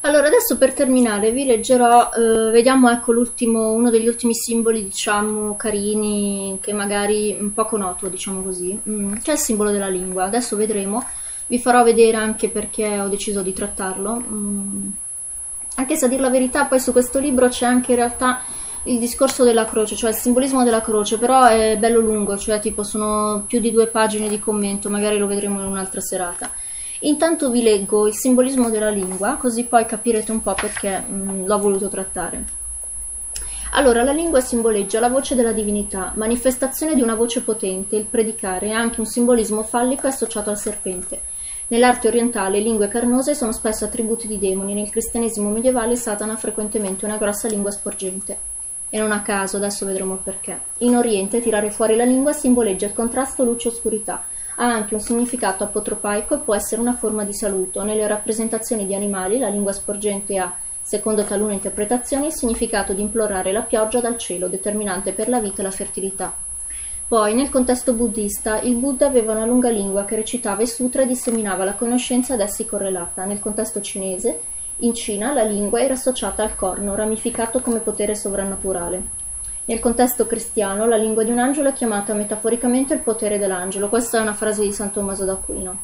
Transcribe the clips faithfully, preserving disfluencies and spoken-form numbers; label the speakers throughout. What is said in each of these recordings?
Speaker 1: Allora, adesso per terminare vi leggerò, eh, vediamo ecco l'ultimo, uno degli ultimi simboli, diciamo, carini, che magari un poco noto, diciamo così, mm, che è il simbolo della lingua. Adesso vedremo, vi farò vedere anche perché ho deciso di trattarlo, mm, anche se a dir la verità poi su questo libro c'è anche in realtà il discorso della croce, cioè il simbolismo della croce, però è bello lungo, cioè tipo sono più di due pagine di commento, magari lo vedremo in un'altra serata. Intanto vi leggo il simbolismo della lingua, così poi capirete un po' perché l'ho voluto trattare. Allora, la lingua simboleggia la voce della divinità, manifestazione di una voce potente, il predicare, è anche un simbolismo fallico associato al serpente. Nell'arte orientale, lingue carnose sono spesso attributi di demoni, nel cristianesimo medievale Satana ha frequentemente una grossa lingua sporgente. E non a caso, adesso vedremo il perché. In Oriente, tirare fuori la lingua simboleggia il contrasto luce-oscurità, ha anche un significato apotropaico e può essere una forma di saluto. Nelle rappresentazioni di animali, la lingua sporgente ha, secondo talune interpretazioni, il significato di implorare la pioggia dal cielo, determinante per la vita e la fertilità. Poi, nel contesto buddista, il Buddha aveva una lunga lingua che recitava i sutra e disseminava la conoscenza ad essi correlata. Nel contesto cinese, in Cina, la lingua era associata al corno, ramificato come potere sovrannaturale. Nel contesto cristiano, la lingua di un angelo è chiamata metaforicamente il potere dell'angelo. Questa è una frase di San Tommaso d'Aquino.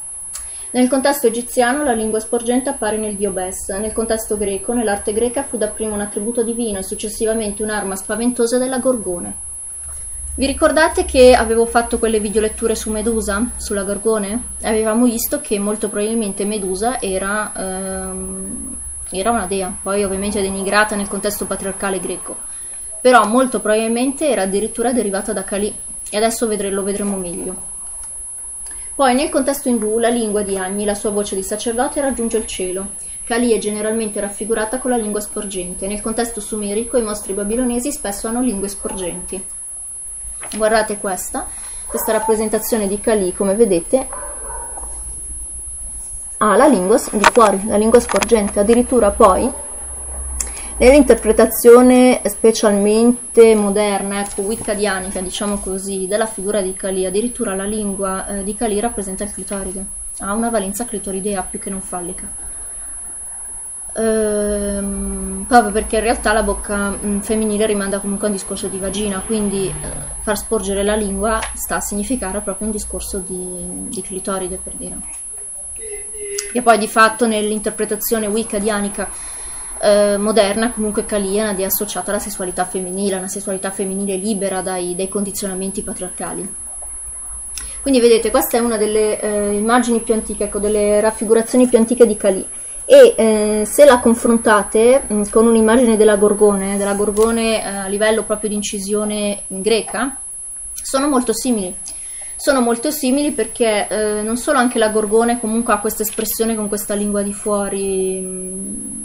Speaker 1: Nel contesto egiziano, la lingua sporgente appare nel dio Bes. Nel contesto greco, nell'arte greca, fu dapprima un attributo divino e successivamente un'arma spaventosa della Gorgone. Vi ricordate che avevo fatto quelle videoletture su Medusa, sulla Gorgone? Avevamo visto che molto probabilmente Medusa era, ehm, era una dea, poi ovviamente denigrata nel contesto patriarcale greco. Però molto probabilmente era addirittura derivata da Kali, e adesso vedre, lo vedremo meglio. Poi nel contesto indù la lingua di Agni, la sua voce di sacerdote, raggiunge il cielo. Kali è generalmente raffigurata con la lingua sporgente. Nel contesto sumerico i mostri babilonesi spesso hanno lingue sporgenti. Guardate questa, questa rappresentazione di Kali, come vedete, ha la lingua di fuori, la lingua sporgente, addirittura poi nell'interpretazione specialmente moderna, ecco, wiccadianica, diciamo così, della figura di Kali, addirittura la lingua eh, di Kali rappresenta il clitoride, ha una valenza clitoridea più che non fallica. Ehm, proprio perché in realtà la bocca mh, femminile rimanda comunque a un discorso di vagina, quindi eh, far sporgere la lingua sta a significare proprio un discorso di, di clitoride, per dire. E poi di fatto nell'interpretazione wiccadianica Eh, moderna, comunque Kali è una dea associata alla sessualità femminile, una sessualità femminile libera dai, dai condizionamenti patriarcali. Quindi vedete, questa è una delle eh, immagini più antiche, ecco, delle raffigurazioni più antiche di Kali, e eh, se la confrontate mh, con un'immagine della Gorgone, della Gorgone eh, a livello proprio di incisione greca, sono molto simili. Sono molto simili perché eh, non solo anche la Gorgone comunque ha questa espressione con questa lingua di fuori, mh,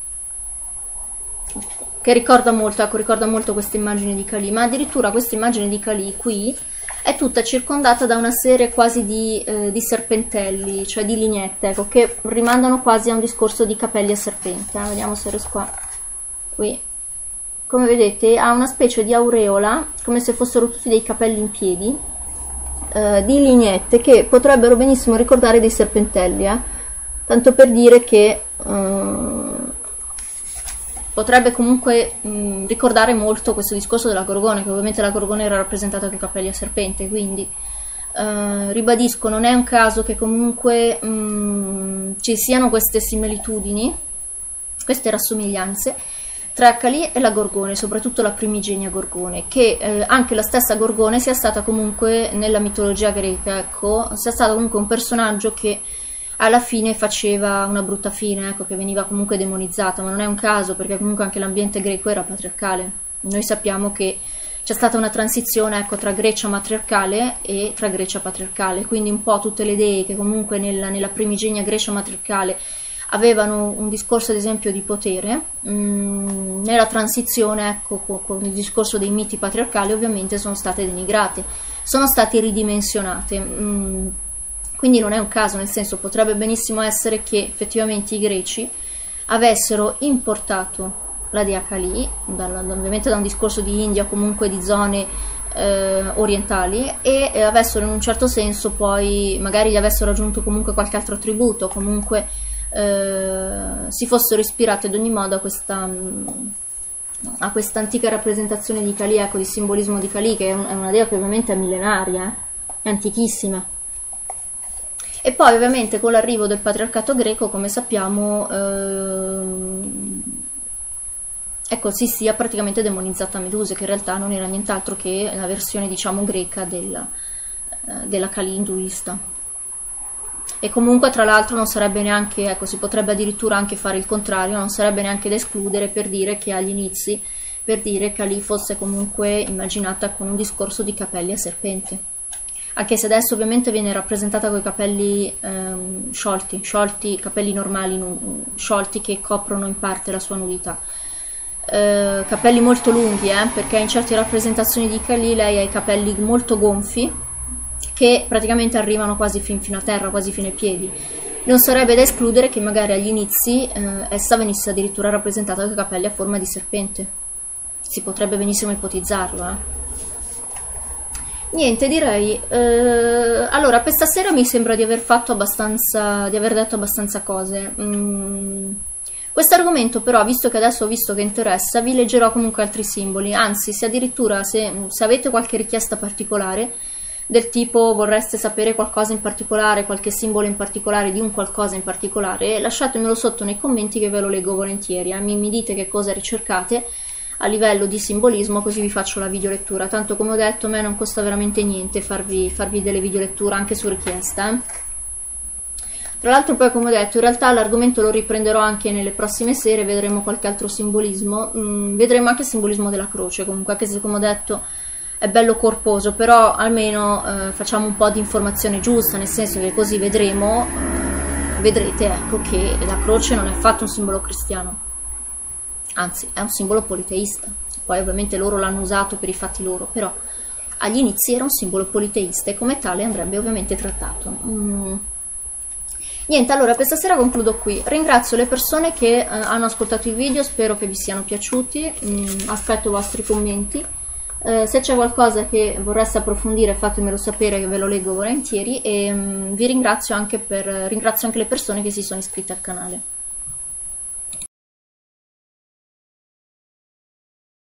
Speaker 1: che ricorda molto, ecco, ricorda molto questa immagine di Kali, ma addirittura questa immagine di Kali qui è tutta circondata da una serie quasi di, eh, di serpentelli, cioè di lignette, ecco, che rimandano quasi a un discorso di capelli a serpente. Eh? Vediamo se riesco a... qui. Come vedete ha una specie di aureola, come se fossero tutti dei capelli in piedi, eh, di lignette che potrebbero benissimo ricordare dei serpentelli, eh? Tanto per dire che... Eh, potrebbe comunque mh, ricordare molto questo discorso della Gorgone, che ovviamente la Gorgone era rappresentata con i capelli a serpente, quindi eh, ribadisco, non è un caso che comunque mh, ci siano queste similitudini, queste rassomiglianze tra Kali e la Gorgone, soprattutto la primigenia Gorgone, che eh, anche la stessa Gorgone sia stata comunque nella mitologia greca, ecco, sia stato comunque un personaggio che alla fine faceva una brutta fine, ecco, che veniva comunque demonizzata, ma non è un caso perché comunque anche l'ambiente greco era patriarcale. Noi sappiamo che c'è stata una transizione, ecco, tra Grecia matriarcale e tra Grecia patriarcale, quindi un po' tutte le dee che comunque nella, nella primigenia Grecia matriarcale avevano un discorso ad esempio di potere, mh, nella transizione, ecco, con, con il discorso dei miti patriarcali ovviamente sono state denigrate, sono state ridimensionate. Mh, Quindi non è un caso, nel senso potrebbe benissimo essere che effettivamente i greci avessero importato la dea Kali, dalla, ovviamente da un discorso di India, comunque di zone eh, orientali, e eh, avessero in un certo senso poi, magari gli avessero aggiunto comunque qualche altro attributo, comunque eh, si fossero ispirate ad ogni modo a questa, a questa antica rappresentazione di Kali, ecco, di simbolismo di Kali, che è, un, è una dea che ovviamente è millenaria, eh? È antichissima. E poi ovviamente con l'arrivo del patriarcato greco, come sappiamo, ehm, ecco, si sia praticamente demonizzata Medusa, che in realtà non era nient'altro che la versione, diciamo, greca della, eh, della Kali induista. E comunque, tra l'altro, non sarebbe neanche, ecco, si potrebbe addirittura anche fare il contrario, non sarebbe neanche da escludere, per dire che agli inizi, per dire che Kali fosse comunque immaginata con un discorso di capelli a serpente. Anche se adesso ovviamente viene rappresentata con i capelli ehm, sciolti, sciolti, capelli normali, sciolti, che coprono in parte la sua nudità. Eh, capelli molto lunghi, eh, perché in certe rappresentazioni di Kali lei ha i capelli molto gonfi, che praticamente arrivano quasi fin fino a terra, quasi fino ai piedi. Non sarebbe da escludere che magari agli inizi eh, essa venisse addirittura rappresentata con i capelli a forma di serpente. Si potrebbe benissimo ipotizzarlo, eh. Niente, direi, eh, allora per stasera mi sembra di aver fatto abbastanza, di aver detto abbastanza cose. Mm. Questo argomento però, visto che adesso ho visto che interessa, vi leggerò comunque altri simboli, anzi se addirittura se, se avete qualche richiesta particolare, del tipo vorreste sapere qualcosa in particolare, qualche simbolo in particolare, di un qualcosa in particolare, lasciatemelo sotto nei commenti che ve lo leggo volentieri, eh. mi, mi dite che cosa ricercate a livello di simbolismo, così vi faccio la videolettura. Tanto, come ho detto, a me non costa veramente niente farvi, farvi delle videoletture anche su richiesta, eh. Tra l'altro poi, come ho detto, in realtà l'argomento lo riprenderò anche nelle prossime sere, vedremo qualche altro simbolismo, mm, vedremo anche il simbolismo della croce, comunque, anche se, come ho detto, è bello corposo, però almeno eh, facciamo un po' di informazione giusta, nel senso che così vedremo, eh, vedrete, ecco, che la croce non è affatto un simbolo cristiano. Anzi, è un simbolo politeista. Poi ovviamente loro l'hanno usato per i fatti loro, però agli inizi era un simbolo politeista e come tale andrebbe ovviamente trattato. Mm. Niente, allora per stasera concludo qui. Ringrazio le persone che eh, hanno ascoltato il video, spero che vi siano piaciuti. Mm, aspetto i vostri commenti. Eh, se c'è qualcosa che vorreste approfondire, fatemelo sapere, che ve lo leggo volentieri. E mm, vi ringrazio anche, per, ringrazio anche le persone che si sono iscritte al canale.